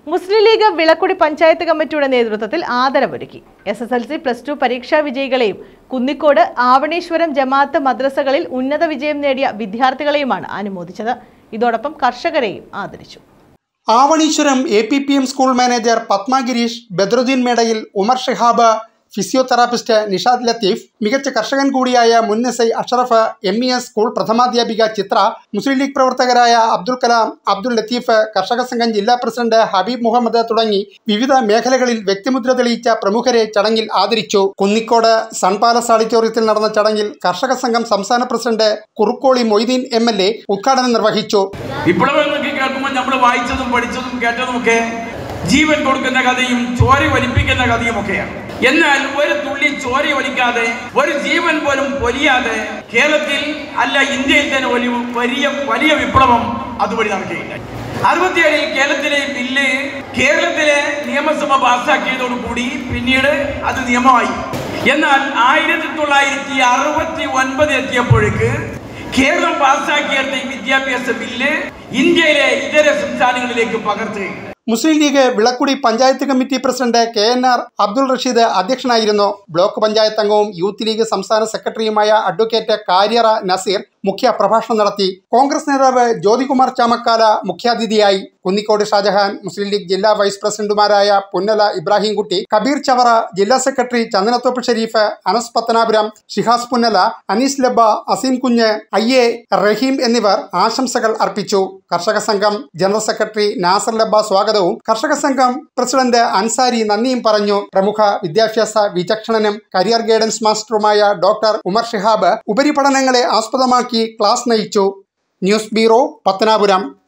മുസ്ലിം ലീഗ് വിളക്കുടി പഞ്ചായത്ത് കമ്മിറ്റിയുടെ നേതൃത്വത്തിൽ ആദരവൊരുക്കി. SSLC +2 പരീക്ഷാ വിജയികളെയും കുന്നിക്കോട് ആവണീശ്വരം ജമാഅത്ത് മദ്രസകളിൽ ഉന്നത വിജയം നേടിയ വിദ്യാർത്ഥികളെയുമാണ് അനുമോദിച്ചത്. ഇതോടൊപ്പം കർഷകരെയും ആദരിച്ചു. Avaneeswaram APPM school manager Padma Girish, Badruddeen Medayil, Umar Shihab, physiotherapist Nishad Latheef, മികച്ച കർഷകൻ കൂടിയായ മുൻ SI അഷറഫ്, MES സ്കൂൾ പ്രഥമാധ്യാപിക ചിത്ര, മുസ്ലിം ലീഗ് പ്രവർത്തകരായ അബ്ദുൽ കലാം, അബ്ദുൽ ലത്തീഫ്, കർഷക സംഘം ജില്ലാ പ്രസിഡന്റ് ഹബീബ് മുഹമ്മദ് തുടങ്ങി വിവിധ മേഖലകളിൽ വ്യക്തിമുദ്ര തെളിയിച്ച പ്രമുഖരെ ചടങ്ങിൽ ആദരിച്ചു. കുന്നിക്കോട് സൺ പാലസ് ഓഡിറ്റോറിയത്തിൽ നടന്ന ചടങ്ങിൽ കർഷക സംഘം സംസ്ഥാന പ്രസിഡന്റ് കുറുക്കോളി മൊയ്തീൻ MLA ഉദ്ഘാടനം നിർവഹിച്ചു. നമ്മൾ വായിച്ചതും പഠിച്ചതും കേട്ടതുമൊക്കെ ജീവൻ കൊടുക്കുന്ന കഥയും ചോര വലിപ്പിക്കുന്ന കഥയുമൊക്കെയാണ്. എന്നാൽ ഒരു തുള്ളി ചോര വലിക്കാതെ, ഒരു ജീവൻ പോലും പൊലിയാതെ കേരളത്തിൽ അല്ല ഇന്ത്യയിൽ തന്നെ വലിയ വിപ്ലവം അതുവഴി നടക്കുകയുണ്ടായി. 67-ൽ കേരളത്തിലെ ബില്ല് കേരളത്തിലെ നിയമസഭ പാസ്സാക്കിയതോടുകൂടി പിന്നീട് അത് നിയമമായി. എന്നാൽ 1969 എത്തിയപ്പോഴേക്ക് കേരളം പാസ്സാക്കിയെടുത്ത ഈ വിദ്യാഭ്യാസ ബില്ല് ഇന്ത്യയിലെ ഇതര സംസ്ഥാനങ്ങളിലേക്ക് പകർത്തുകയുണ്ടായി. Muslim League Vilakkudy panchayat committee president KNR Abdul Rasheed അധ്യക്ഷനായിരുന്നു. ബ്ലോക്ക് പഞ്ചായത്ത് അംഗവും യൂത്ത് ലീഗ് സംസ്ഥാന സെക്രട്ടറിയുമായ അഡ്വക്കേറ്റ് കാര്യറ നസീർ മുഖ്യ പ്രഭാഷണം നടത്തി. കോൺഗ്രസ് നേതാവ് ജ്യോതികുമാർ ചാമക്കാല മുഖ്യാതിഥിയായി. കുന്നിക്കോട് ഷാജഹാൻ, മുസ്ലിം ലീഗ് ജില്ലാ വൈസ് പ്രസിഡന്റുമാരായ പുന്നല ഇബ്രാഹിംകുട്ടി, കബീർ ചവറ, ജില്ലാ സെക്രട്ടറി ചന്ദനത്തോപ്പ് ഷരീഫ്, അനസ് പത്തനാപുരം, ഷിഹാസ് പുന്നല, അനീസ് ലബ്ബ, അസീം കുഞ്ഞ്, IA റഹീം എന്നിവർ ആശംസകൾ അർപ്പിച്ചു. കർഷക സംഘം ജനറൽ സെക്രട്ടറി നാസർ ലബ്ബ സ്വാഗതവും കർഷക സംഘം പ്രസിഡന്റ് അൻസാരി നന്ദിയും പറഞ്ഞു. പ്രമുഖ വിദ്യാഭ്യാസ വിചക്ഷണനും കരിയർ ഗൈഡൻസ് മാസ്റ്ററുമായ ഡോക്ടർ ഉമർ ഷിഹാബ് ഉപരിപഠനങ്ങളെ ആസ്പദമാക്കി ക്ലാസ് നയിച്ചു. News bureau, Pathanapuram.